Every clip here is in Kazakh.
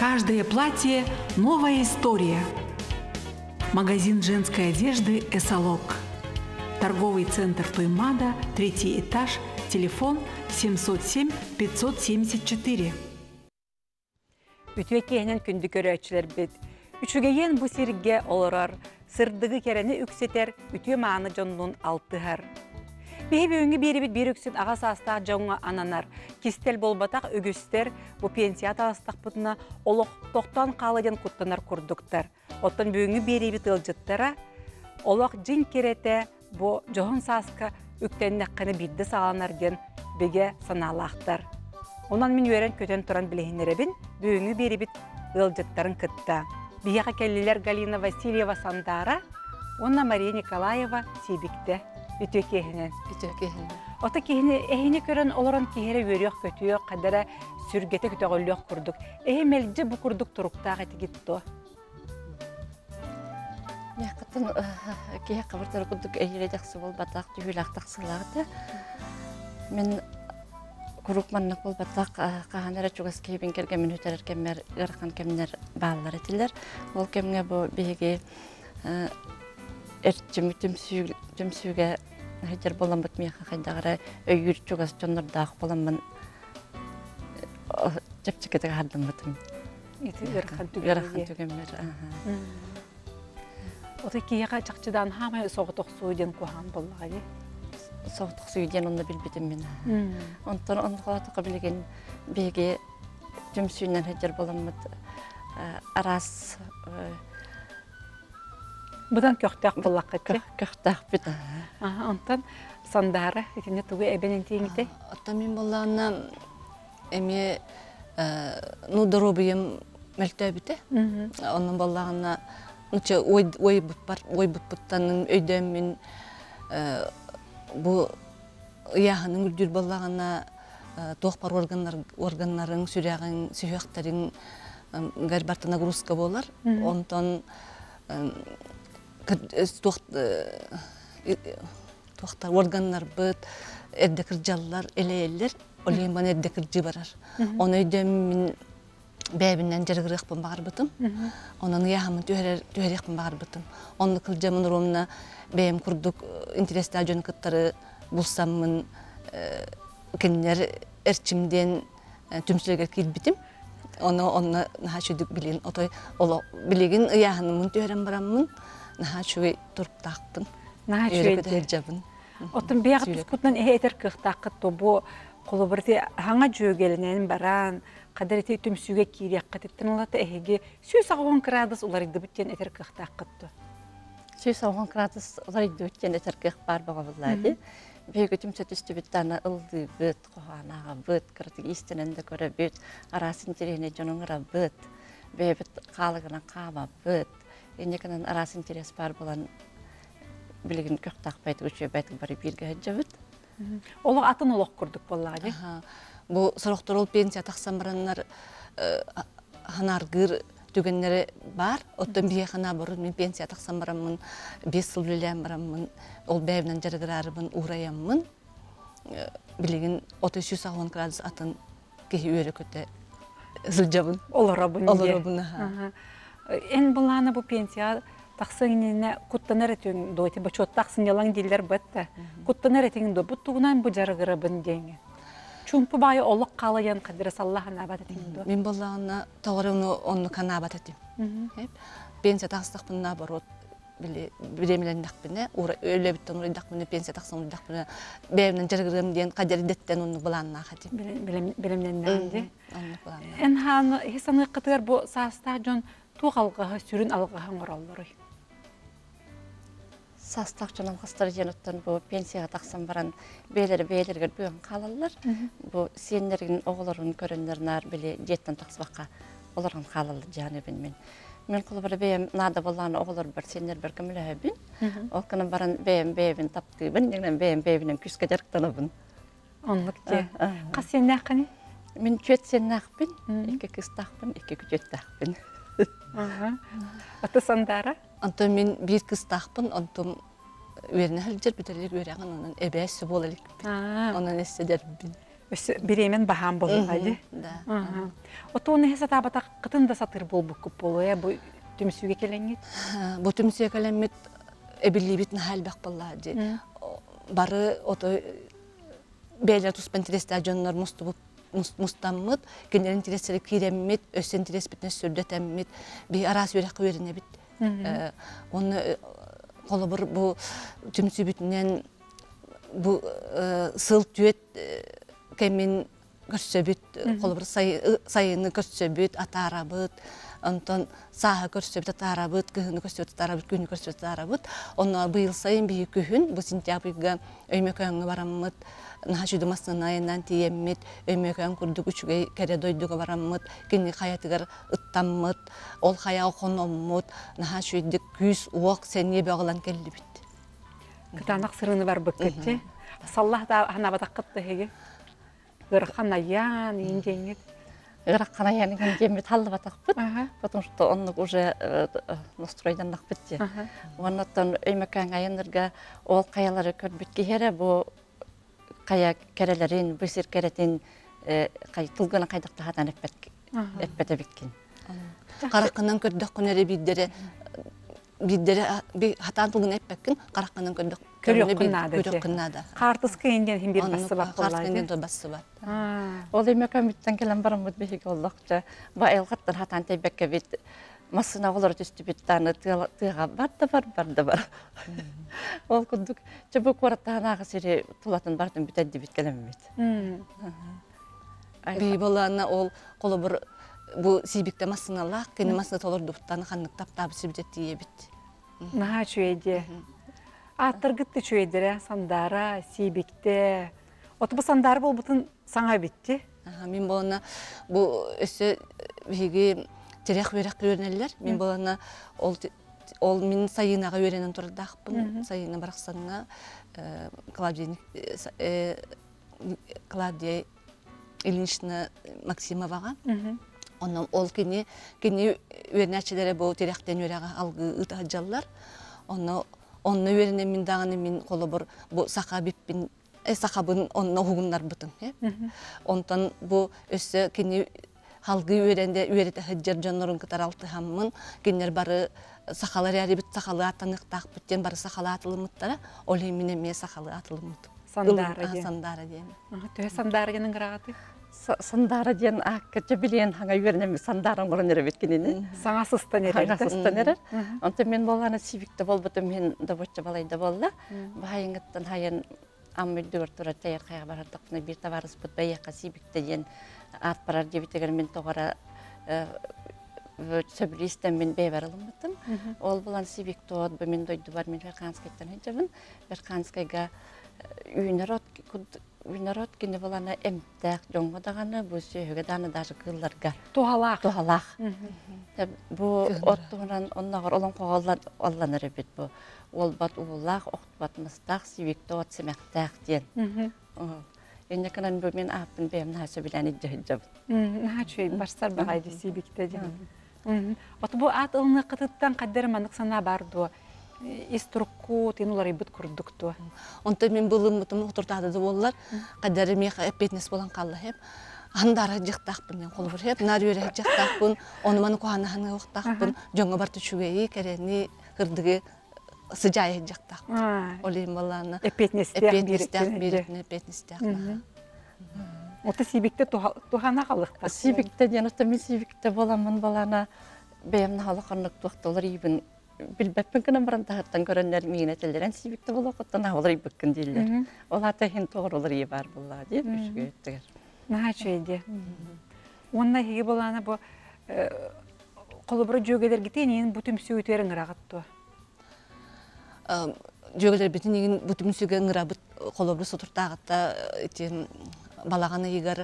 Каждое платье – новая история. Магазин женской одежды «Эсолог». Торговый центр Туймада, 3-й этаж, телефон 707-574. Ütüye kehinen kündü köröçler bit. Üçügeyen bu sirge olorar, sırdığı kereni ükseter, ütüye mağını jonunun altıhar. Behe böğünge bir öksün ağas astaq jonuna ananar. Kistel bolbataq ögüster, bu pensiyat astaq bıdına oluq toqtan qalıden kuttanar kurduktar. Ottan böğünge bir ılcıttara, oluq jin kerete, bu johun saska üktennekini biddi sağlanar den bege sanalaqtar. Ondan min öğren köten turan bilehinlerebin, böğünge bir ılcıttarın kıtta. Biyaqa kelliler Galina Vasilyeva Sandara, onna Mariya Nikolayeva Sibik'te. Ütüye kehinen. Ota kehini ehini kören olaran kehere görüyor kötüyor, kadara sürgete kütüğüllüyor kurduk. Ehemelce bu kurduk turuktağ eti gitti o. Yakıtın kehe kabartar kurduk ehirecekse bol bataq, tühülaqtaq sılağdı. Men kuruk mannak bol bataq, qahanara çugas kehibin kergen min hüterer kemmer, yaraqan kemner bağlılar etiler. Bol kemge bu bihege ertçimi tümsüge Hacer bolan bitmeye kakayda öygür çugas çonlardağ bolanman çepçikete hardım bitim. Yaraqan tügemler. Ota kiyaqa çaqçıdan hama soğutuq suydun kuhan bollağı. Soğutuq suydun onu bilbidim min. Ondan onu qolatuqa bilgen bege tümsüyünden hacer bolanmat aras Budan köxtaq bollaq etdi. Köxtaq bit. Ondan Sandara etine tuğu ebenin tiyingide. Ota min bollağına emi nudarobiyim meltebite. Onun bollağına Nuça oy buttanın öydemmin bu yahanın üldür bollağına toqpar organların sürəğin, sühüqtərin garbartına gruska bolar. Ondan toqtar organlar bıt, erdekir jallar, eleyeller, olayım bana erdekirci barar. Onu öydemmin Bäbinden jargırıqpın bağır bıtım. Onun yahamın tüheriqpın bağır bıtım. Onu kılcamın romuna bäm kurduk interesler jön kıtları bulsamın kenler erçimden tümsüleger kilbitim. Onu naha şöydük bilin. Otoy olo biligin yahanımın tüheren baramın naha şöy turup taqpın. Naha şöydü. Otun beyaqıt kutnan eter kıhtaqıttı bu qolubirti hanga jögelenen baran qadarete tümsüge kiriyaqqa tettinolata ehege 110 gradus ular idi bitten eter kıhtaqıttı. 110 gradus ular idi bitten eter kıh bar bağıladı. Bege tümset üstü bittana ıldı bit qohanağa bit kırtık istenende göre bit arasın terene jonungra bit bebit qalığına qaba bit enekanan arasın teres bar bolan biligin kıhtaq bayt uçuyor bayt bari birge hajabit. Olu atın oloq kurduk bollağı. Bu soroktorol pensiya taqsam baranlar hanargır tügenleri bar. Ottan biye xana barın men pensiya taqsam baramın 5 yıl bilem baramın ol bäbinen jargırarımın uğrayamın. Biligin 310 gradus atın kehi öre köte ızıljabın. Olorabın. En bollağına bu pensiya taqsınine kuttanar etün doyti bachot taqsın yalan diller batta. Kuttanar etün do butuğunan bu jargırabın denge. Çünkü bayı oluq qalayan qadira sallahan abat etün do. Men bollağına tawrunu onu kanabat etim. Hep pensiya taqsaqpın nabarot bilemelen daqpine öyle bitten oraya daqpine pensiya taqsın daqpine bäbinen jargırım diyen qadar detten onu bulanna xatim. Bilemelen daqpine. En han hesanı qıtır bu sastajon tuğalğağı sürün alğağı moralları. Sastaqçın alğastır jenottan bu pensiyaga taqsam baran beylerge böğün qalallar. Bu senlergin oğulların körenlernar bile jetten taqsbaqqa olargan qalallar janibin men. Men qulubara beyem nada bollan oğullar bir senler bir kimlehebin. Olkana baran beyem taptыбын, jenen beyeminen küske jarqtanabın. Onlukte. Qas sen naqani? Men çöt sen naqbin, iki kız taqbin, iki küçöt taqbin. Ata Sandara? Anton men bir kız taqbin, anton Öğrene halcer biterik öğrenen onun ebesi bolalık. Onun esse derbin. Биремен баһам болуғайды. Да. Отуыны хеса табата қытында сатыр болбук көп болуя, бу түмсүге келеңет? Бу түмсүге келемет эбилибит нахалбак боллады. Бары ото бәйлер туспан тирестә жоннор мустаммыт, кендер интереслек киреммит, өссен интерес битне сүрдетеммит, би арас үрәк үренә бит. Оны колобыр бу түмсү битнен бу сыл түет кемин көрсөбүт, колобыр сайыны көрсөбүт, атарабыт, онтон саха көрсөбүт, атарабыт, кыһыны көрсөбүт, атарабыт, күнү көрсөбүт, атарабыт. Онна быйыл сайын бии күһүн бу сентябрьга өймөкөңгө бараммыт, нахашуду масынайынан тиеммит, өймөкөң курдук үчүгө кере дойдуга бараммыт, кини хаятыгар ыттаммыт, ол хая охономмут, нахашуйдык күз уок сенне бөгөлан келдибит. Кытанак сырыны бар бөккетче. Саллах да ханабатак кытты хеге. Гырханаян индеңет. Гырханаян индеңет талды батакпыт. Потому что он уже настройдан накпытты. Оннан өймөкөң айынырга ол каялары көрбүт киһере бу кая керелерин, бисир керетин тылгына кайдакта хатан эппете биткен. Караккынан көрдөк күнөре биддере хатан тылгына эппеккен, караккынан көрдөк көрөккүнада. Картыскы инден хим бир басы бар боллайды. Картыскы инден басы бар. Ол өймөкөң биттен келен барамыт беге оллакча. Ба элгаттан хатан тебекке бит масына олар түстү биттаны тыга барды бар. Ол кудук чөбөк бараттагы сире тулатын бардын битеди бит келемет. Би болана ол колобур бу сибикте масыналак, кени масына толорду буттаны ханнык таптабы сибдет тие бит. Наха чөйде. Аттыргытты чөйдере сандара, сибикте. Оту сандары болбутун саңа битти. Мен болана бу өсө биги терек верек көрнелер. Мен болана ол мен сайынага өренен турдакпын. Сайына бараксанга Клавдия Ильинична Максимовага. Оннан ол кини өрнәчеләре бу теректен өрәгә алгы ытаҗаллар. Онны өренен мен даганы мен колобыр бу сака биппин сакабын онны хугуннар бутын. Онтан бу өссө кини халгы өренде өрете хаҗар жаннарын кытаралты хаммын. Кинер бары сакалар яри бит сакалы атаныктак биттен бары сакалы атылымыттара. Ол эмне ме сакалы атылымыт. Сандара дем. Төһө сандара генен грагаты. Сандара ден акча билен ханга юрнем сандарын горнер биткенин. Саңа сыстанер. Онта мен болганы сивикте болбутум мен да бочча балайда болла. Байыңыттан хайын аммылдыр тура таяр кайга бараттыкны бир табарыс бут байяка сивикте ден ат барар дебитегер мен тогора сөбүлистен мен бейбарылымытым. Ол булан сивикте од бу мен дойду бар мен Верханскайдан хажабын. Верханскайга Үйнарот кені боланы әмттәк жоңғы дағаны бұл сөйігі даны даже қылларға. Тухалақ. Бұл оттығынан оннағыр олон қоғалан оланыр бет бұл. Ол бат уылақ, оқты бат мұстақ, сивикті от семәқтәк ден. Енекінен бұл мен апын бәйімін әсі біләні жайджабын. Наға чөй, барсар бағайды сивикті ден. Оты бұл ат ұлыны қытыттан қаддары маңық сана барды. Иструкку тынулары бит курдукту. Онта мен булым мутум отуртады боллар. Кадары меха эпетнес болан калла хеп. Андара жыктакпын мен колбур хеп. Нар өре жыктакпын. Оны маны куанаханы октакпын. Жоңго бар түчүгөй керени кырдыгы сыжай жыктакпын. Олим баланы эпетнестер эпетнестер. Ота сибикте тухана калыкта. Сибикте денотта мен сибикте боламын балана бемна халыкынлык тукталар ибин билбеппен кына баран тахаттан көрөннөр миңне телдерен сибикте боло коттан алар ибеккен дилер. Олар та хин тоорулар ий бар булла деп үшгөттөр. Наха чейде. Онна хиги болана бу колобур жөгелер гитенин бутум сөйтерин ырагытту. Жөгелер битинин бутум сөйген ырабыт колобур сотуртагытта этин балаганы егер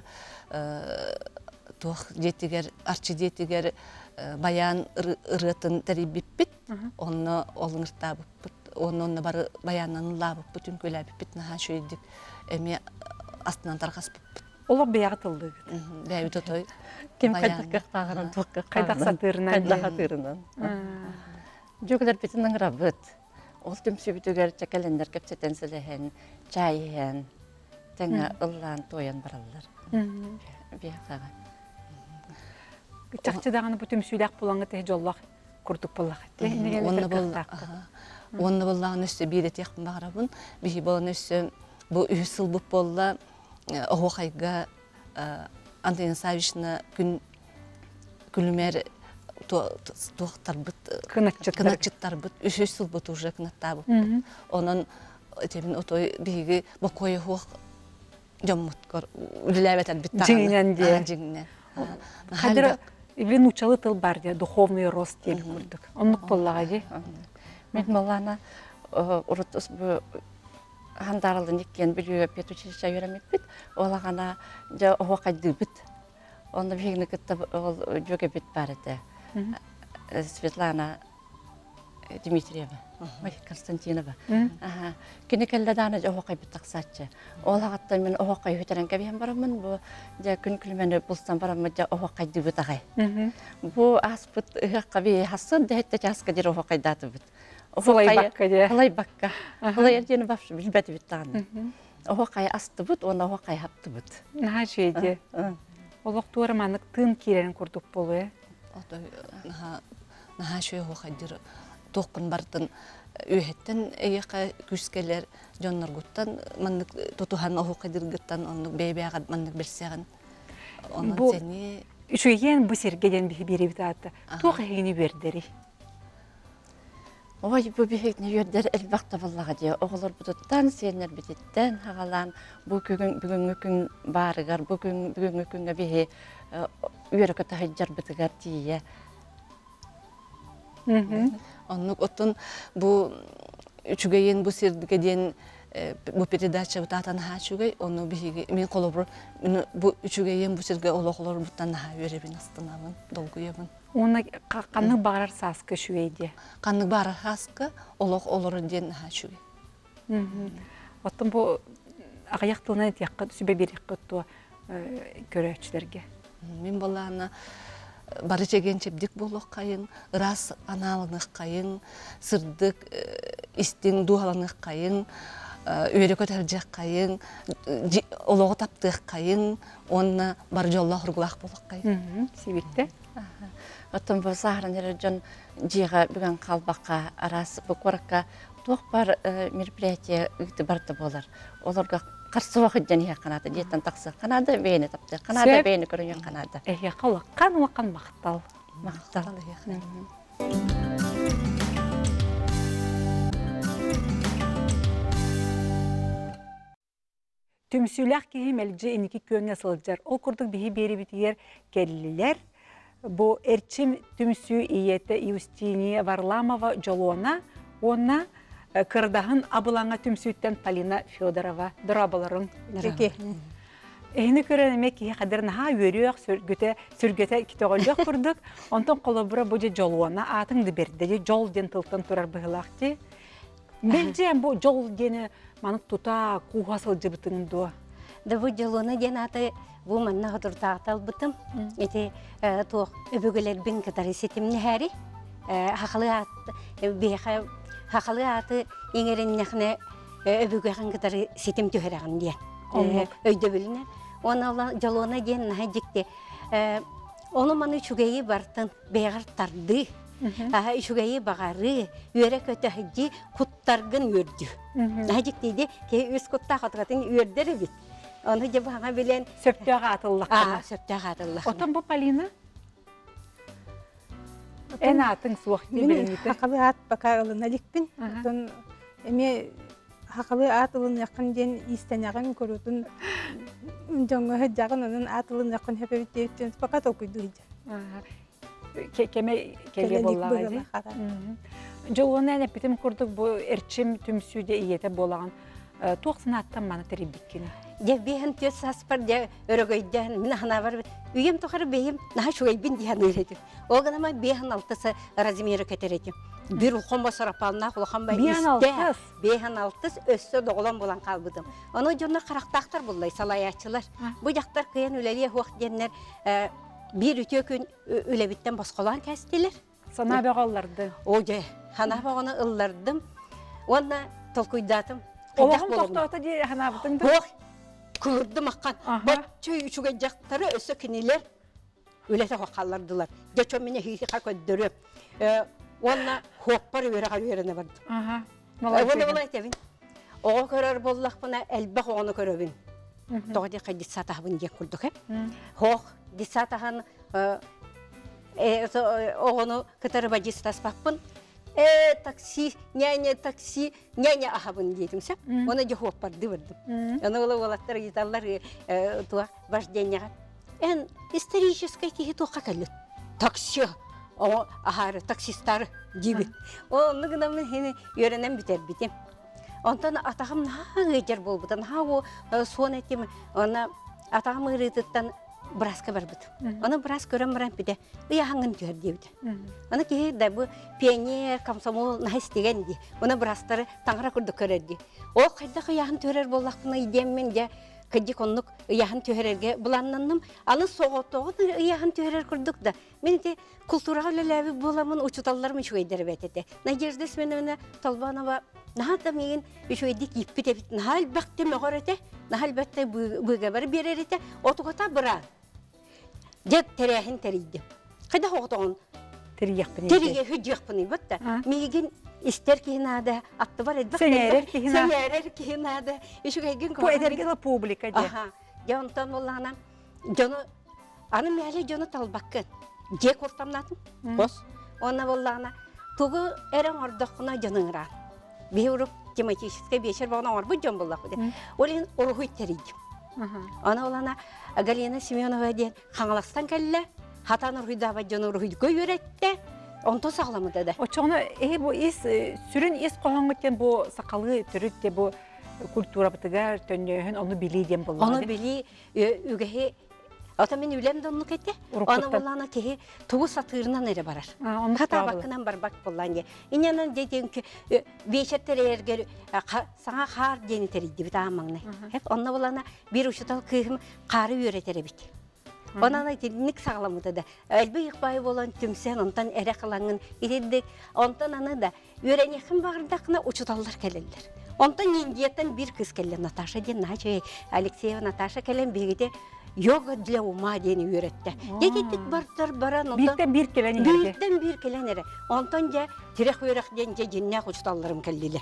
тох жетигер арчы жетигер баян ырытын терибиппит, онны олыңыртабыппыт, онны бары баянын лабыппыт, үнкөләбіппит, наға шөйдік әме астынан тарғаспыппыт. Олар бияғытылды? Бәйбіт отой. Кем қайдақ қағырын, тұққа қайдақ сатырынан? Қайдақ сатырынан. Жөгілер бетінің рабыт. Ол түмсі бүтігер чәкәлендер кәпсетен сіліхен, чайын, тәңе ыллан тоян баралар. Бияқаға. Чақчыдағаны бұ түмсүйләк болаңы тәй жоллақ күрдік болақ. Онны боллағын өсі бейді тек бағарабын. Бейі болын өсі бұл үйсіл бұп болла оғы қайға Антонина Савишна күлімер туақтар бұт, кынатчыттар бұт, үйсіл бұт уже кынатта бұт. Онын өтебін отой бейгі бұқойы хуақ жоммут кор, үліләбетер біт тағаны. Жеңінен. Қадыр Ивен учалы тыл бар де, духовный рост деп көрдік. Онлық боллаға де? Мен моллана ұрытыс бұл хандарылын еккен білуі петучилища өремек біт, олағана оға қайды біт. Оны бігіні күтті жөге біт бар еді. Светлана Дмитриева, Константинова. Кені кәлдаданы оға қай біт тақсатшы. Олағаттан мен оға қай өтерен кәбейен барамын, бұл күн күлмені бұлстан барамын, оға қайды біт ағай. Бұл ас бұт ұғаққа бей хасы, дәйетті жасқа дер оға қайдаты біт. Солай баққа де? Солай баққа. Солай ердені бапшы білбәті біт тағаны. Оға қай асты бұт, оны оға қай хапты бұт. Наға жейде. Олық туарманық тын керерін көрдік болу, Наға шөй оға қайдыр тоқын бартын өйеттен эйеқа күскелер жоннар гуттан маннык тотухан оғы қайдыргыттан онны бейбеяғад маннык берсеғын. Онын сені... Үшіген бұл сергеден бері біт аты. Тоқ егені бердері? Ой, бұл бейгені бердері әлбақта боллаға де. Оғылар бұдыттан, сенер бітеттен хағалан. Бүгін өкін барығар, бүгін өкінге бейе үйері көті хайджар бітігар тие. Оннук оттон бу үчүгейин бу сирдигеден бу передача бутатан хачугей онну биги мен колобур бу үчүгейин бу сирге олоқлор буттан ха беребин астынабын долгуябын. Оны қанның бағарар саскы шүгейде? Қанның бағарар саскы олоқ олорын ден хачугей. Оттон бу ағаяқтылына тияққа сүбе берек қытту көрәтшілерге? Мен балағына бары жеген чепдік болық қайын, ырас аналынық қайын, сырдық истің дуаланық қайын, өйрі көтәржек қайын, олығы таптық қайын, онына бар жолла құрғылақ болық қайын. Себетті? Оттын бұл сағырын әрі жон жиға бүгін қалбаққа, арас бұқораққа тоқ бар мероприятие үгті барды болар. Оларға қарсы уақыт және қанады, деттен тақсы қанады, бейіні тапты, қанады, бейіні көрінген қанады. Қалыққан уаққан мақтал. Мақтал. Түмсүйләк кейім әлгі әнекі көңе сылджар. Ол күрдік бейі бері бітігер кәлілер. Бұл әрчім түмсүй иеті Юстиния Варламова жолуына, онына кырдағын абылаңа түмсүйттен Полина Федорова дұрабыларың. Әйіні көрінеме кейі қадырын ха өріяқ сүргеті кетеғылық күрдік. Онтан қолы бұра бұжы жолуына атыңды берді, жол ден тылтын тұрар бұғылақты. Бәлден бұл жол дені манық тұта қуғасыл жыбытыңды. Бұл жолуына ден аты бұл манна ғыдыртағытал бұтым. Әте тоқ өбігілер бін кітары сетімні әрі. Хақалы аты еңерін нәқіне өбігіған кітары сетім түйерағын ден. Өйді біліне. Оны жолуына ден наға жекте. Оны маны үшігейі бартын бейғар тарды. Үшігейі бағары, үйері көті ғыджи құттарғын өрді. Наға жектейді кей өз құтта қатығатын өрдері бит. Оны же баға білен... Сөптіға атылық. Сөптіға атылық. Отын бұл Полина? Ән атын суақ Мен хақалы ат бақа ылына ликпін. Эме хақалы ат ылын яқын ден истеняғын көрутін жоңы жағын оның ат ылын яқын хепебет дейттен бақа токуйду хиджа. Кеме боллағы. Жолуына әне бітім көрдік бұл әрчім түмсүйде иеті болаған. Тоқсын аттан маны тәребіткені. Бейін төс аспар, өрігөйден, мен ана бар. Үйем тоқары бейім, наға шуайбін дейін өйредім. Оғанама бейін алтысы размері көтередім. Bir ulqomba sarapalına kulağım bay iste. Beyhan altız össü doğulan bulan kalbıdım. Onu jorna qaraqtaqtar bullay salayatçılar. Bu jaqtar kıyan üleliye huaq denler bir ütü gün ülebitten basqalan kestiler. Sana bağallardı. Oje, hana bağını ıllardım. Ona tolkuydadım. Oğlum toxtata diye hana bıtındı. кылырды маққан. Баччы үчүгө жактары өсө кинилер үлете хокаллардылар. Жачо мене хиха көддөрөп. Онна хоппар верене барды. Оны айтабын. Ого көрөр боллакпына элбек оны көрөбүн. Тоғди қайдит сатағын дек күрдік. Хоқ, дит сатағын оғыны кітары бадистас бақпын. Такси, няня ахабын дейтімсі. Оны де хоқ барды бардым. Оны олы олаттар гиталар туақ вожденияға. Историческай кейі тоққа кәлі. Такси, ахары, таксистары дейбі. Оны ғынамын хені үйренен бітер бітем. Онтан атағым наға жер болбыдан, наға сон етем, оны атағым ұрытыттан бұрасқа бар бұд. Оны бұрас көрім бұрам біде, ұяғыңын көр дейбді. Оны кейі дәбі пионер, комсомол наға істеген де, оны бұрастары таңыра күрді көрерді. Ол қайдақ ұяғын төрер болақпына идеммен де, кәдік онлық ұяғын төрерге бұланнанным, аны соғыттоғын ұяғын төрер күрдік да. Мен де культураға ләләбі боламын, ұчыталарым үшуайдары бәтеті. Надежда Сменовна Толбанова нахалда меген үшуайдік еппет әбіт. Нахал бәқті мәғыр әте, нахал бәқті бұйға бәрі берер әте, отуғата бұра. Дек тәрәхін тәрейді. Қайда оғытоғын? Тәрейге хүджіқпіні бұтта. Меген истер кейінады, атты бар әдбәқ. Сәнерер кейінады. По әдергелі публика де. Жауынтан олағына, аны мәлі жоны талбаққын. Жек ұртамнатын, қос. Оны олағына, тұғы әрін ордықына жоныңыран. Бейурып тематический вечер бағына орбы жон болақ. Олен ұрғой тәрейдім. Оны олағына, Галина Семенова ден қаңаластан кәлі, хатан ұрғойдава жоны ұрғойды көй өретті. Онто сағламыды да. Очоғына, бұл сүрін ес қоған өткен бұл сақалы түрітте бұл культура бұтыға төннеуін оны білейден болды. Оны білей үгігі, ата мен үлемді оны кетті. Оны болағына кеге тұғы сатырынан әрі барар. Қата бақынан барбақ болған де. Инянан дейден кі вечеттер әргер саңа қар дені тәрейді біт амаңны. Оны болағына бір ұшытал күйім қары өретері біт. Онан айтылынық сағаламыды да. Әлбі иқбайы болан түмсен, онтан әрі қылаңын етедік. Онтан аны да өренекін бағырдақына ұчыталар кәлелер. Онтан ендеттен бір кыз кәлі Наташа ден, Алексеева Наташа кәлен бегеде йога для ума дені өретті. Дегеттік бартар баран. Бірттен бір келен ерге. Бірттен бір келен ерге. Онтан же тірек өрек ден же женнәқ ұчыталарым кәлелер.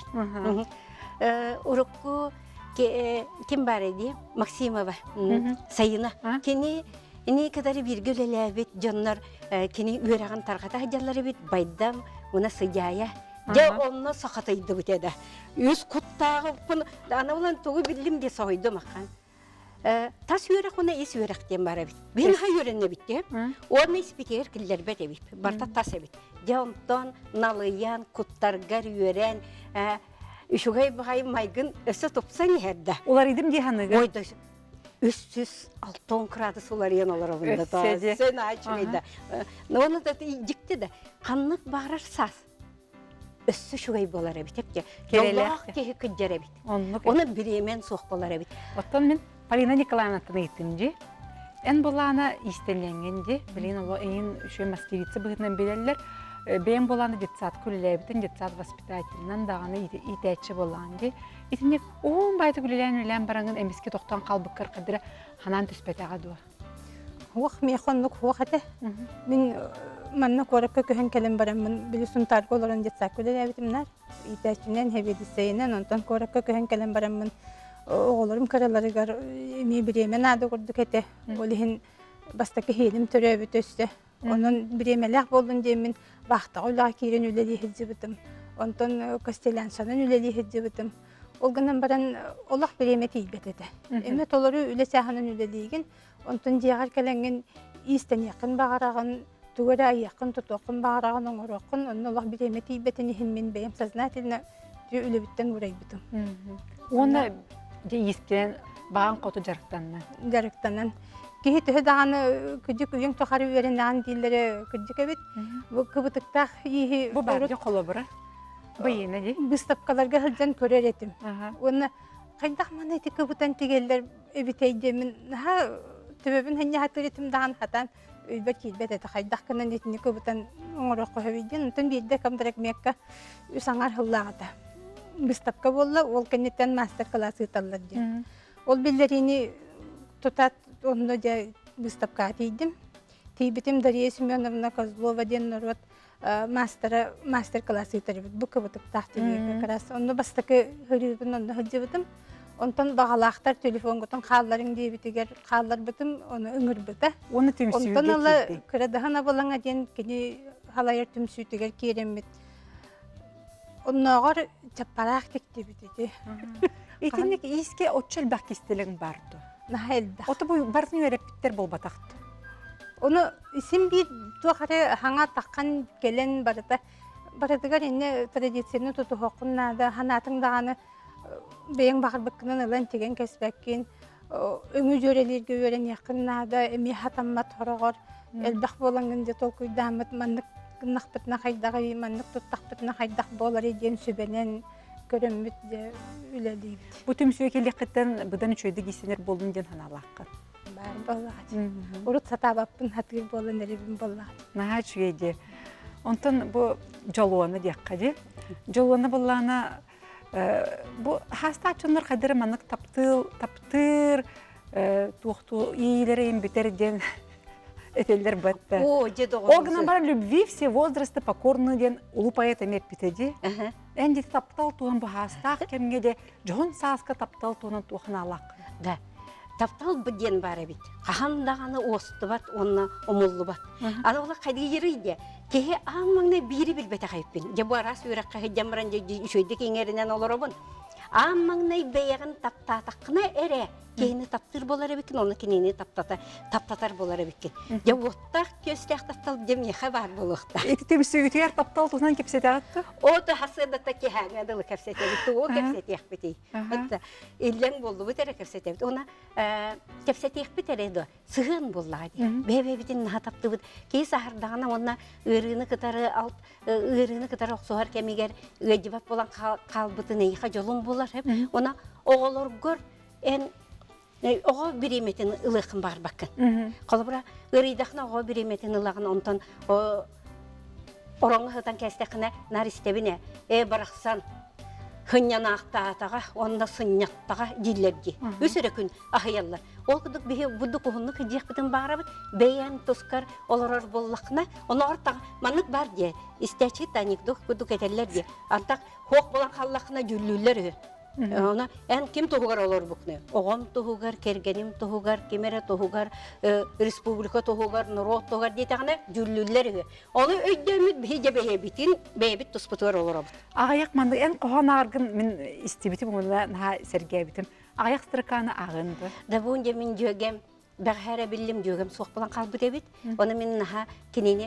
Урыққы кем бар еді? Максимова, Сайына. Ини кадары биргül эләбит жаннар кени үрәгән таргата хаҗаллары бит байдам уна сыяя. Дә онны сахатайды бит әдә. Үз куттагы ана улан тугы биллим дә сойды макан. Тас үрәк уна ис үрәк дем бар бит. Бин ха үрәнне бит. Оны спикер килләр бит бит. Барта тас бит. Дә онтан налыян куттаргар үрән үшүгәй бай майгын өсө топсан һәрдә. Улар идем диһаныга. Ойда 306 градус олар еналар олында. Сен açmaydı. Onu da dikti de kanlık bağırar saz. Üstü şugay bolar ebit hep ki. Yolak ki hüküccer ebit. Onu biremen soğuk bolar ebit. Otan men Полина Николаевна tanıttımcı. En bolana istenlengenci. Bilin o en şu maskevitsi bıgıtından belirler. Ben bolana detsat kullebitin detsat vaspitательнан dağını итәче bolandı. İtinlik on baytı kulleyen barangın emiski toqtan qalbıkkar qadira hanan tüspetəğə duwa. Huaq meyxonluk huaqate. Min manna korapka köhen kelem baramın bilisun targı olaran detsat kullebitimler. İtəçindən hebediseyinen ondan korapka köhen kelem baramın oğullarım karaları gar mi biremen adı kurduk ete. Olihin bastaki helim töröbüt öste. Onun biremelek boldun demin vaxta ola kiren üleli hecibıdım. Ondan Kastelansanın üleli hecibıdım. Olgandan baran Allah biremet iybet ede. Emet oları üle sahanın üleliğin. Ondan diğer kelengin isten yakın bağırağın, tugara yakın tutoqın bağırağın oğuraqın. Onun Allah biremet iybetini hinmin beyim saznatiline üle bitten uğraybidim. Onu iskenen bağın qotu jarıqtannan. Jarıqtannan. Ki tühe dağını küçük üyün toxarı verinden dilleri küçük evet. Bu kıbıtıqtaq iyi... Bu bәрде қолы bura? Bu yeni değil? Bıstapkalarga hılcan körer etim. Onu qaydaq mana eti kıbıtan tegeller ebiteydemin. Ha tübebin hanya hatır etim dağın hatan ülbet kilbet eti. Qaydaq kanan etini kıbıtan oğuraq qohabidin. Ondan bir de kamdarak mekka üsangar hıllağıda. Bıstapka bolla ol kennetten master klası itallar diye. Ол биллерини тутат онно да выставка тейдим. Тейбитим Дарья Семеновна Козлова ден норват мастер-классы тарбит. Бука бутык тахтыгы как раз. Онно бастакы хөрүбүн онно хыджыбытым. Онтон багалактар телефонготон калларын дейбитигер каллар бытым, оны ыңыр быта. Оны түмсүүгө Онтон ала кырадахана балаңа ден кини халайыр түмсүүтигер керемет. Онногор чаппарак тектебитиди. Итинник ийиске отчел бакистелең барды. Нахелда. Оты бу барын өрөппиттер болбатакты. Оны исим бир туахары хаңа таккан келен барытыгар инне традицияны туту хокуннада ханатын даганы бең багыр быккынан ылан теген кеспеккин өңү жөрелерге өрен якыннада эми хатаммат хорогор элбах болангын же толкуйдамыт маннык нахпытна хайдагы маннык туттакпытна хайдак болар иден сүбенен көрөммүт же үлелейбит. Бу түмсүүгө келектен будан үчөйдү кисенер болдун ден ханалакка. Бар боллаат. Урут сатабаппын хатыр болон эребин боллаат. Наха чүйеде. Онтон бу жолуаны дияққа же. Жолуаны боллана бу хастачынлар кадыр маннык таптыр туохту ийлери битер этелдер батта. О, дедогон. Огна бар любви все возрасты покорны ден улу поэт эмеп битеди. Энди таптал туан бу хастак кемгеде жон саска таптал туан тухналак. Да. Таптал биден бары бит. Кахандаганы осты бат, онна омуллу бат. Аны ола кадыйырыйды. Кеhe аммаңны бири билбете кайыппин. Же бу арас үрәккә хәҗәмран же шөйдек иңеренән олоробын. Аммаңны бәягын таптатакны эре. Кене таптыр болар бикин, оны кинене таптатар болар бикин. Же оттак көстәк таптал дем хәбәр булыкта. Эти темсүгүтер таптал туан кепсетәтте. Ота хасында таки хәгәдә кепсетәбит, о кепсетәк бити. Хәтта илдән булды бу тәрә кепсетәбит. Она кепсетәк битерәде. Сыгын буллады. Бәбә битен хатапты бит. Ки сахардагына онна ырыны кытары алт, ырыны кытары оксоһар кемигер, ыҗибап булган калбытын ыйха жолун булар һәм она оголор гөр эн ого биреметін ылықын бар бақын. Қалыбыра ұридақына ого биреметін ылағын онтан оранғы ғытан кәстіқіне наристебіне барақсан хыннян ақтағатаға, онда сынняқтаға дилерге. Өсірі күн ахияллар. Ол күдік бейі бұдды құғынны күдек бітін бағырабыд, бейен тұскар оларар боллақына, оны ортаға манық бар де, істәчі таникдық күдік әтелер де. Антақ хоқ болан қаллақына жүрлілер өр. Ona en kim tohugar olur bukne? Oğam tohugar, kergenim tohugar, kemere tohugar, respublika tohugar, narod tohugar diye tane cüllüller. Onu ödemit bihice behebitin, behebit tosputuar olur abut. Ağayak mandı en kohan argın min istibitim onunla naha sergebitim. Ağayak strakanı ağındı. Da bunca min jögem, bağhara billim jögem soğukbulan kalbı debit. Onu min naha kinini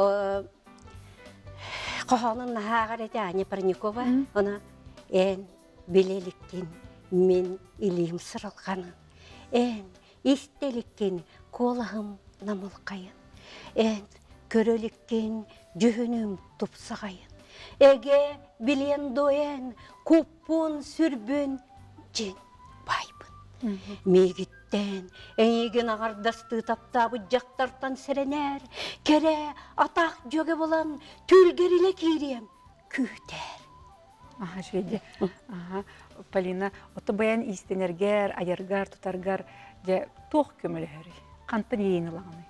kohanın naha ağarete Anya Parnikova. Ona en Bilelikken men ilim sırılğanın, en istelikken kolağım namılqayın, en körelikken cühünüm tupsağayın, ege bilen doyen kupun sürbün cin baybın. Megitten en egen ağardastı taptabı jaktartan serener, kere atak jöge bolan tülgerile kiriyem kühter. Aha şöyle. Aha Полина, otu bayan istenerger, ayargar, tutargar, je toh kömülüheri. Kantan yeni lağını.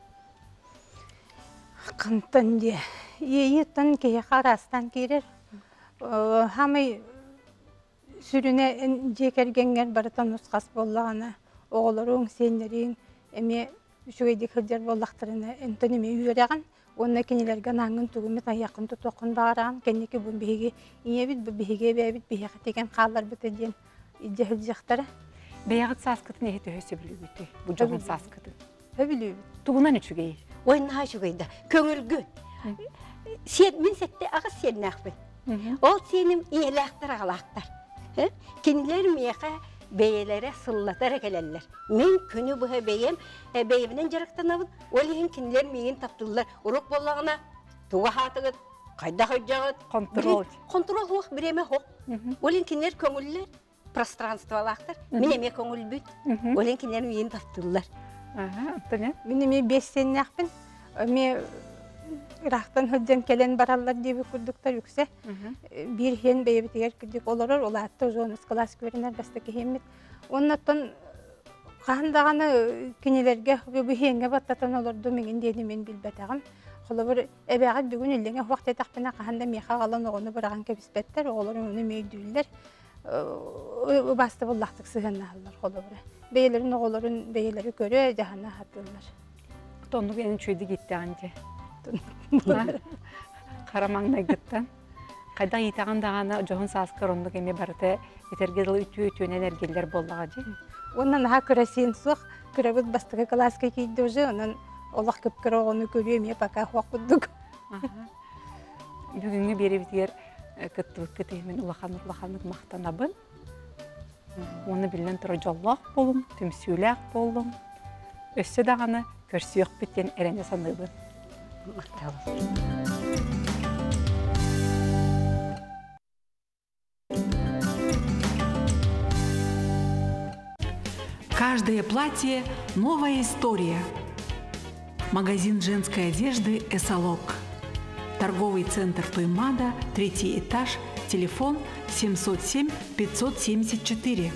Kantan je. Yeyitan ki karastan kirer. Hamay sürüne jekergenger baratan nuskas bollağına. Oğulların, senlerin, emi şöydik hıcar bollaqtırına entonimi yüreğen. Onun kenilerge nangın tuğumet ayakın tutuqun bağıran, kendiki bu bihige, inebit bu bihige bebit bihige teken qallar bitediyen icehil jahtara. Beyağıt saskıtın ehti hösü bilübütü, bu joğun saskıtın. Öbilübüt. Tuğunan üçü geyir. Oyun ha şu gayda, köngülgün. Min sette ağız sen nakbin. O senim iyelaktar ağlaktar. Keniler miyaqa beylere sıllatarak elerler. Men günü bu beyim, beyimden jaraktan abın, olihin kiniler meyin taptılar. Uruk bollağına, tuğa hatıgıt, kayda hıcağıt. Kontrol hoq, bireme hoq. Olihin kiniler köngüller, пространствалақтар. Мен еме көңіл бүт. Олен кенерім ең таптылар. Мен еме 5 сен нақпын. Мен Iraqtan hıccan kelen barallar diye bir kurdukta yükse. Bir hen beyebitiger kürdük olurur. Olatta uzunuz klas görünler bastaki hemmet. Ondan kahandağını kinilerge bu henge battatan olurdu mengin deyini men bilbetağım. Xola bir ebeğe bugün ellenge vaqt etaqpına kahanda meha qalan onu bırağan kebisbetler. Oğların onu meydüller. Bastı bullaqtık sığınlarlar xola bir. Beylerin oğların beyleri göre cahana hatırlar. Tonluk en çöydü gitti anca. Karamağına gittin. Kayda yitağın dağına johun saskar onluk eme barıta etergedil ütü-ütüün enerjiler bollağacı. Ondan daha kırasın soğuk. Kırabıt bastığı klaska kiydi ozu. Ondan Allah kıpkırı onu görüyor eme baka hoquduk. Bugünkü beri bitiger kıttıvıt ulaqanlık maqtanabın. Onu bilen tura jollaq bolum, tümsüylaq bolum. Össü dağını körsüyük bitten erene sanıbın. Каждое платье – новая история. Магазин женской одежды «Эсолог». Торговый центр Туймада, 3 этаж, телефон 707-574.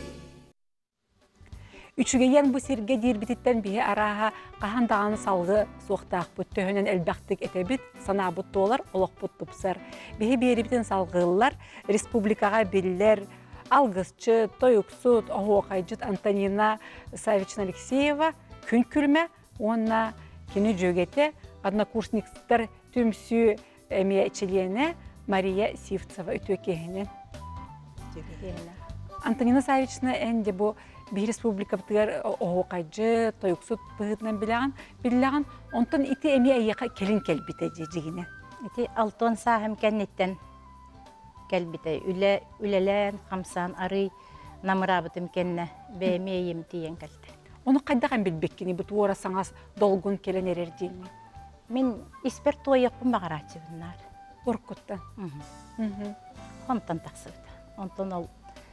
Üçügeyen bu sirge dirbititten bihe araha qahan dağını salgı soğuqtaq bu töhünen elbaqtık etebit sanabut dolar oloq but tupsar. Bihe beribiten salgılar respublikaga biller algısçı, toyuksut, oğuqaycıt Antonina Savichna Alexeyeva kün külme ona kini jögete однокурсниктер tümsü emiye içiliyene Maria Sivtseva ötökehinen. Antonina Savichna ende bu bir respublika bitigar oğuqaycı, toyuksut bıhıdından bileğen ondan iti emiye ayyaqa kelin kelbiteci jigine. İti 6 sahim kennetten kelbite. Ülelen, kamsan, arı, namırabıtım kenne, beğmeyim diyen kalte. Onu qaydağın bilbekkini bu tuğra sanaz dolgun kelen ererdiğini. Men isper toyakpın bağıratçı bunlar. Orkuttan. Ondan taksıbıda. Ondan ol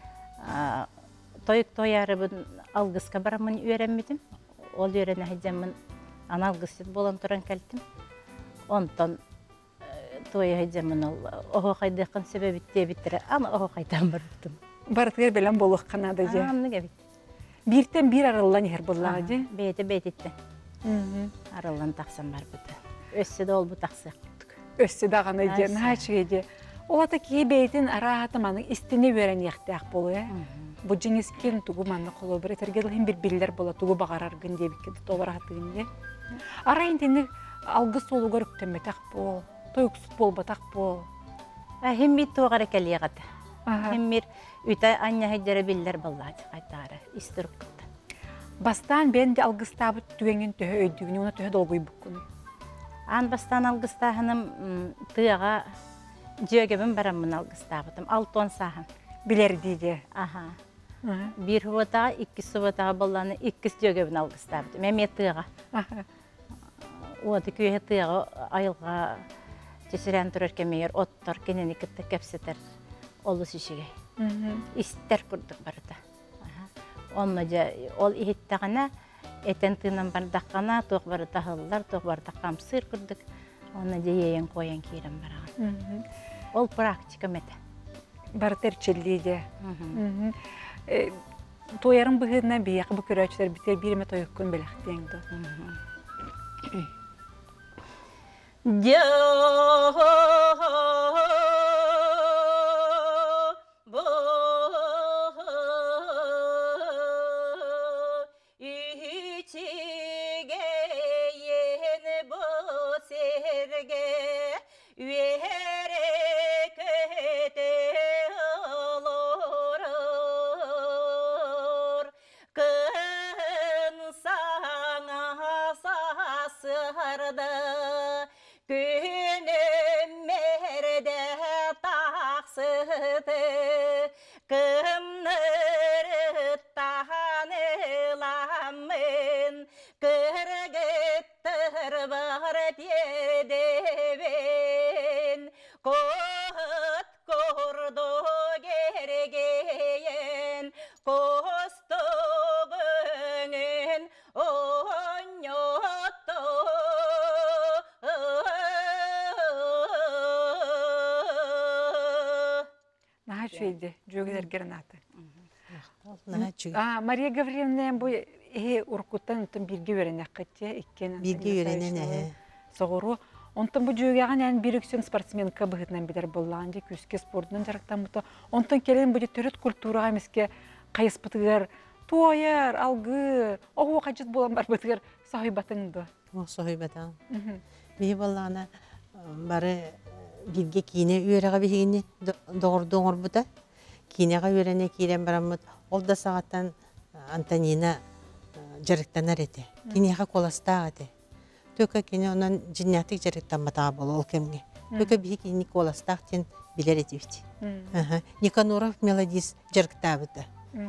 toyuk toyarыбын algıska baramın öğrenmedim. Ol öğrene hecemmin analgısı bolan turan kaltım. Ondan toya hecemmin ol oho kaydakın sebebi diye bitire. Ama oho kaydan barıttım. Barıtgar belen boluq kanadacı. Anlı gebit. Birten bir arılan yer bollağacı. Beytitten. Arılan taksan bar bıdı. Össü de ol bu taksı kurduk. Össü dağına egen, haçıgece. Olata ki beytin arahatmanın istini veren yaktaq boluyor. Bu ciniskin tugu manna kolu bir etergedil hem bir biller bola tugu bağarar gün diye bikedi dolara diye. Arayın teni algı solu görüp temmetak bol, toyuksut bol batak bol. Hem bir tuğara keliyagada. Hem bir üte anya heydere biller bolladı kaytara. İstirip kıldı. Bastan ben de algıstabı tüvengin töhe öydüğünü ona töhe dolguyu bukkunu. An bastan algıstahanım tığa jögebim baramın algıstabıdım. 6 sahan. Biler diye. Aha. Bir huvata, iki suvata bollanı, ikisi jögebin algıstabıdım. Hem tığa. O da köye tığa ayılga cesiren turarke meyer ottar keneni kitte kepseter olus işige. İster kurduk barıda. Onmaca ol ihittağına eten tığınan bardaqana toq barıda hıllar, toq barıda kamsır kurduk. Onmaca yeyen koyan kiren barağın. Ol praktika mete. Barıter çelliydi. Toyarın bıhıdına bir bu köröçler biter birime toyukkun belektiğinde. Günüm чейди, жөгелер гранаты. Наһа чүгә. Мария Гавриловна бу уркуттан утын бирге веренек кытте, иккен. Бирге веренен, Соғыру. Онтан бу жөгәгән ян бирексен спортсменка быгытнан бидер боллаган ди, күске спортунан жарыктан бута. Онтан келен бу төрөт культурага эмеске кайыспытыгар, туайар, алгы, ого кажыт болан бар бытыгар сахибатыңды. О, сахибатаң. Бие боллана бары бирге кине үйрәгә бигене доңор бута. Кинега үйрәне кирен барамыт. Ол да сагаттан Антонина жарыктанар эте. Кинега коластаа эте. Төкө кине онан жиннатык жарыктан матаа бол ол кемге. Төкө бии кине коластактен билер этибит. Никаноров мелодис жарыктаа бута.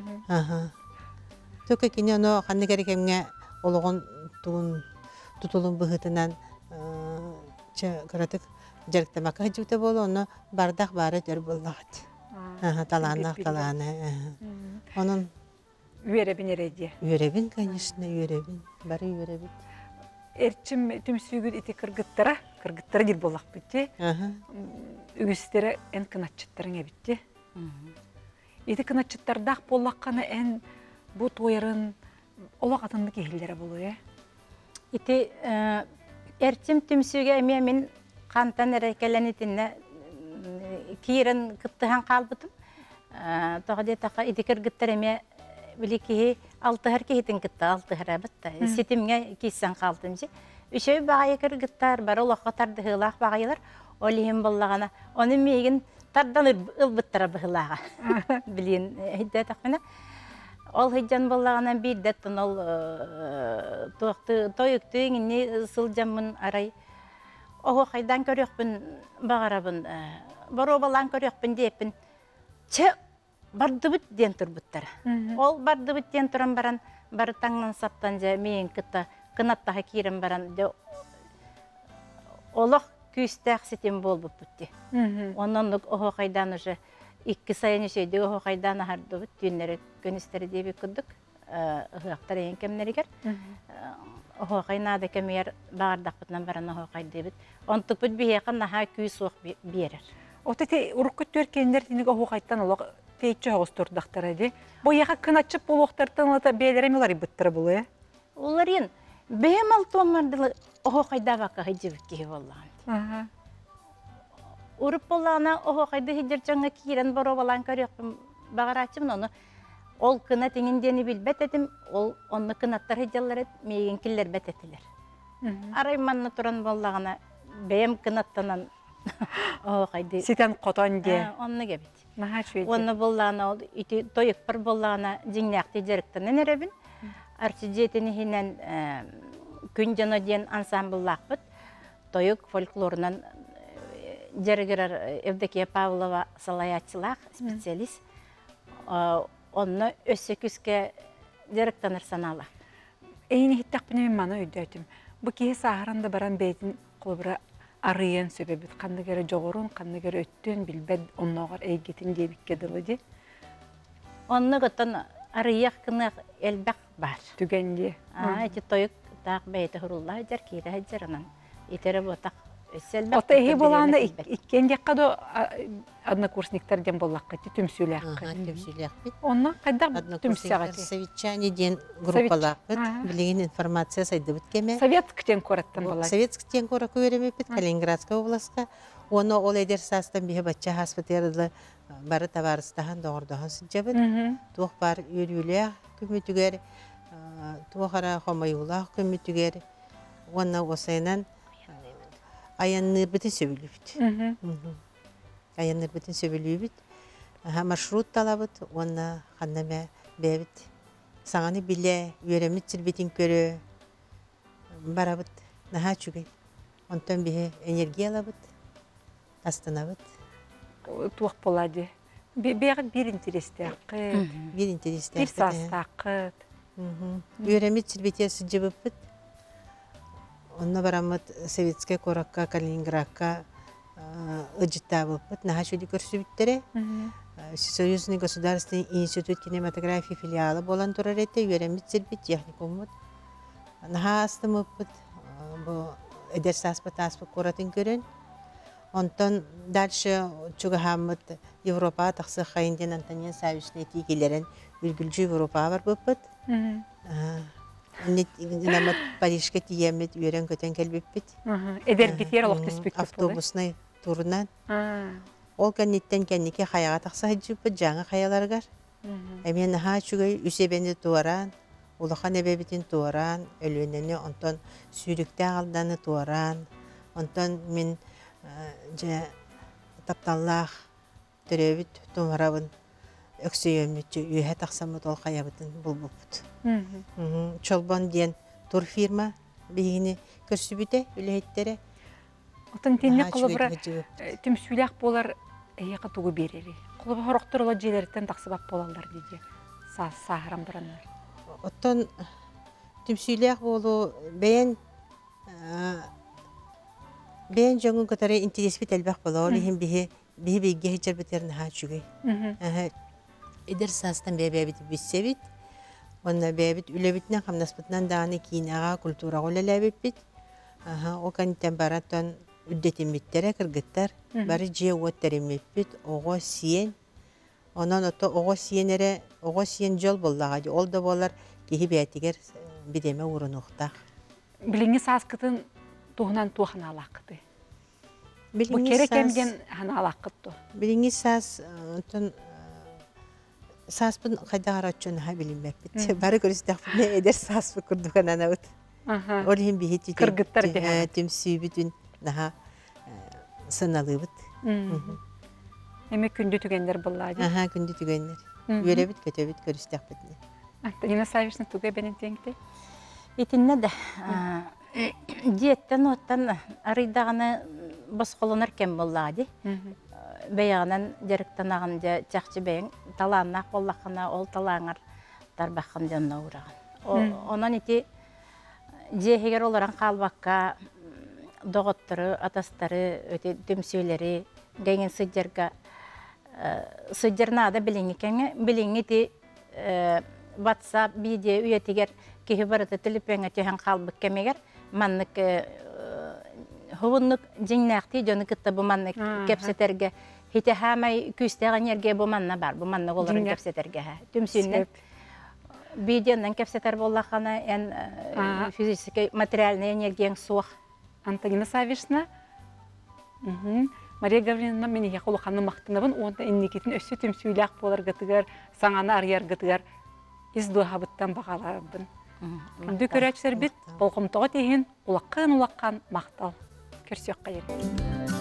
Төкө кине оно ханны керекемге ологон туун тутулун быгытынан каратык жарыктамакка хажута болу, оны бардак бары төр боллагат. Таланақ таланы. Onun Üyerebin eredi. Üyerebin, конечно, üyerebin. Bari üyerebin. Erçim tümsügüd iti kırgıttara dil bolaq bitti. Ügüstere en kınatçıtların ebitti. Iti kınatçıttardaq bollaqқаны en bu toyarın olaq atındı kehillere boluyor. Ити эрчим түмсүгө эме мен кантан эрекеленитинне кирен кыттыхан калбытым. Тоғаде тақа идикер гыттар эме билики алтыхар кехитин кытты алтыхар абытта. Сетимге киссен калдым же. Үшөй багайкер гыттар бар олаққа тарды хылақ багайлар. Олихим боллагана. Оны мейгин тардан ылбыттара быхылаға. Билин хидде тақмена. Ол хиджан боллаганан биддеттен ол тойыктың инне сылжамын арай. Ого қайдан көрөкпүн багарабын. Боро балан көрөкпүн деппин. Че бардыбыт ден турбуттар. Ол бардыбыт ден туран баран бары таңнан саптан же мен кынаттаға кирен баран де олық күйістәк сетем болбуп бутти. Оннан ого қайдан уже 2 сайын шейде ого қайдан ахардыбыт дүйнері көністері дебе күддік. Ыгақтар ең кемнерігер. Ого қайнады кемер бағардақ бұтынан баран ого қайдебіт. Онтық бұт бейеқін наға күй суық берер. Отете уруккут төркендер тинеге хугайттан олог тейче хогус турдактар эди. Бу яка кыначып болуктартан ата бейлерем улар биттер булы. Улар ен бем алтомарды ого кайда бака хижибит ки боллаган. Уруп боллана ого кайда хижир жаңа кирен боро балан көрөкпүн багарачым ону. Ол кына теңиндени билбет этим, ол онны кынаттар хижаллар эт, мейген киллер бететилер. Арай манна туран боллагана бем кынаттанан Ситен котон де. Онны кебит. Наха шуйди. Онны боллана ол ити тоyık бір боллана жиңнакты жеріктен энеребин. Арчы жетини хинен күн жана ден ансамбллакпыт. Тоyık фольклорунан жергерер Евдокия Павлова салаятчылак специалист. Онны өссө күскө жеріктен санала. Эйни хиттак бинем мана өйдөтүм. Бу кие сахаранда баран бейтин кулбура арыян сөбебит канды кере жогорун, канды кере өттөн билбед онногор эйгетин дебикке дылыды. Онны гытын арыяк кына элбак бар. Түгенде. Эти тоyık так бейте хурулла жер кире жеранан. Итере ботак өсөлбак. Ота эһи боланда иккен жакка до однокурсниктер ден боллакка түмсүләк. Түмсүләк бит. Онна кайда түмсәгә. Советчане ден группалар бит. Билеген информация сайды бит кеме. Советсктен кораттан болар. Советсктен кора көреме бит Калининградская областка. Оны ол эдер састан бие бачча хаспиталда бары товарыстан дордохан сыжабыт. Тух бар үрүлә көмүтүгер. Тухара хомаюла көмүтүгер. Оны осайнан аянныр битин сөбүлүбүт. Аянныр битин сөбүлүбүт. Маршрут талабыт, оны ханнаме бебит. Саңаны биле, үйремит сирбитин көрө. Барабыт, наха чүгей. Онтон бие энергия алабыт, астанабыт. Тух полади. Bir интерестәкыт. Bir интерестәкыт. Bir састакыт. Үйремит сирбитин сыжыбыппыт. Онна барамыт советская коракка, Калининградка ыжыттабыппыт. Наха чүди көрсүбүттере. Союзный государственный институт кинематографии филиалы болан турар эте, үйремит сирбит техникумут. Наха астымыппыт. Эдер саспыт аспыт коратын көрөн. Онтон дальше чугахамыт Европа тақсы қайынден Антонин Савичный тигелерін үлгілжі Европа бар бұппыт. Намат Парижге тиемет үйерен көтен келбеппет. Эдергетер олық түспек көп автобусный турынан. Ол кәнеттен кәнеке қаяға тақсы хаджиппыт, жаңа қаяларғар. Әмен аға чугай үсебені туаран, улақан әбебетін туаран, өлөнені онтон сүйрікті алданы туаран, онтон мен тапталлах төрөбүт тумарабын өксөйөмүтчү үйе тақсамыт ол қаябытын бұл бұппыт. Чолбон ден тур фирма бейгіні көрсүбүте үлейттері. Отын тенне құлыбыра түмсүйләк болар әйеқі туғы берері. Құлыбы хорықтыр ола желеріттен тақсыбап болалар дейді. Сағырам бұранар. Отын түмсүйләк болу бәйін жоңын көтәрі интерес бет әлбәқ бола. Ол ең бейге хеджер бетерін ха чүгей. Эдер састан бәйбәбіті бітсе бит. Онна бәйбіт үләбітінен қамнаспытынан дағаны кейінаға культура қолаләбет бит. О каниттен бараттан үддетен биттері кіргіттер. Бары же өттәрін бит. Оғы сиен. Онан отто оғы сиен жол боллаға. Ол да болар кейі бәйтігер бідеме ұрын ұқтақ. Біліңі саскытын туғынан туғын алақыды. Бұл керекемден хан алақыды. Біліңі саспын қайдағар отчуны ха білінбәппет. Бары көрістіқпін әдер саспы күрдіған анауыд. Ол ең бейт кыргыттар деген. Түмсүй бүтін наға сыналыбыд. Әме күнді түгендер бұллады. Күнді түгендер. Өребіт көтөбіт көрістіқпетіне. Антонина Савична тугай бәнен теңді? Итинне да диеттен оттан арыйдағаны босқолыныр кем боллады. Бәйағынан деректен ағында чақчы бәйін таланына қоллақына ол талаңар тарбаққан жанына ұраған. Онан ити жехегер оларан қалбаққа доғыттыры, атастары, өте дүмсөйлері, гәйген сыджарна ада біліңі кәңі. Біліңі ти WhatsApp, видео, үйетігер кейі барыты тіліппеңі түйен қалбық кәмегер. Маннык ховуннук жеңнәқти жөні кітті бұл маннык кәпсетерге. Хите хамай күстеген ерге бұл манна бар, бұл манна оларын кәпсетерге. Түмсүйінен видеонан кәпсетер боллақана ән физический материальный энергияң суақ. Антонина Савична, Мария Гавриловна менеге қолықаны мақтынабын, онда иннекетін өсі түмсүйләқ болар ғытығар, саңаны арияр ғытығар, издуағабыттан бағаларбын. Күнді көрәчсер бит, болқымтығы дейін, улаққан мақтал. Көрсек қайыр.